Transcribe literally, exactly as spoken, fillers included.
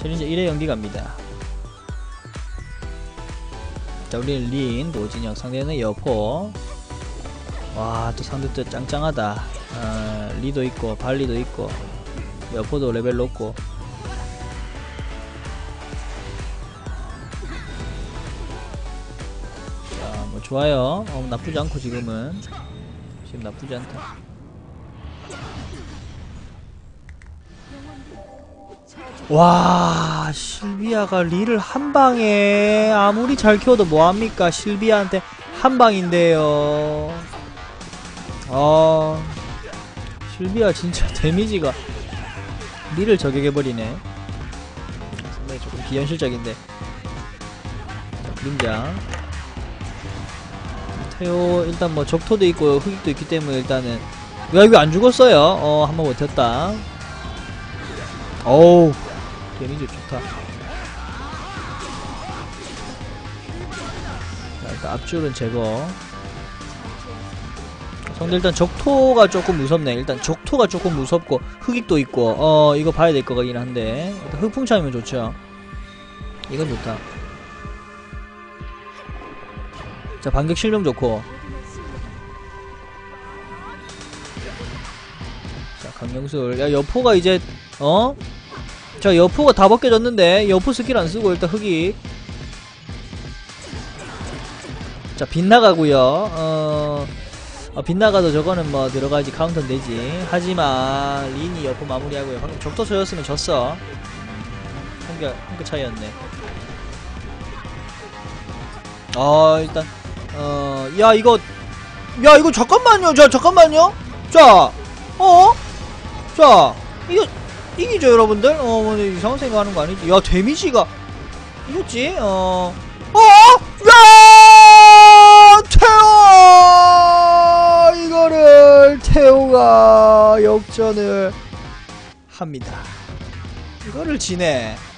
챌린저 일 회 연기 갑니다. 자, 우리는 린, 노진혁, 상대는 여포. 와, 또 상대 또 짱짱하다. 어, 리도 있고, 발리도 있고, 여포도 레벨 높고. 자, 뭐 좋아요. 어, 나쁘지 않고 지금은. 지금 나쁘지 않다. 와, 실비아가 리를 한 방에 아무리 잘 키워도 뭐합니까? 실비아한테 한 방인데요. 아, 실비아 진짜 데미지가 리를 저격해버리네. 상당히 조금 비현실적인데. 자, 그림자 태오 일단 뭐 적토도 있고 흑익도 있기 때문에 일단은. 야, 이거 안 죽었어요. 어, 한번 버텼다. 어우, 데미지 좋다. 자, 일단 앞줄은 제거. 근데 일단 적토가 조금 무섭네. 일단 적토가 조금 무섭고 흑익도 있고 어 이거 봐야 될 것 같긴 한데 일단 흑풍참이면 좋죠. 이건 좋다. 자, 반격 실명 좋고. 자, 강령술. 야, 여포가 이제 어? 자, 여포가 다 벗겨졌는데 여포 스킬 안 쓰고 일단 흑익. 자, 빗나가고요. 어... 어, 빗나가도 저거는 뭐 들어가야지 카운터는 되지. 하지만 린이 여포 마무리하고요. 방금 적토 쳐였으면 졌어. 한개 한개 차이였네. 어, 일단 어, 야, 이거 야, 이거 잠깐만요. 자, 잠깐만요. 자, 어? 자, 이거 이기죠, 여러분들? 어, 뭐 이상한 생각하는 거 아니지? 야, 데미지가 이겼지? 어, 어, 야, 태호! 이거를 태호가 역전을 합니다. 이거를 지네.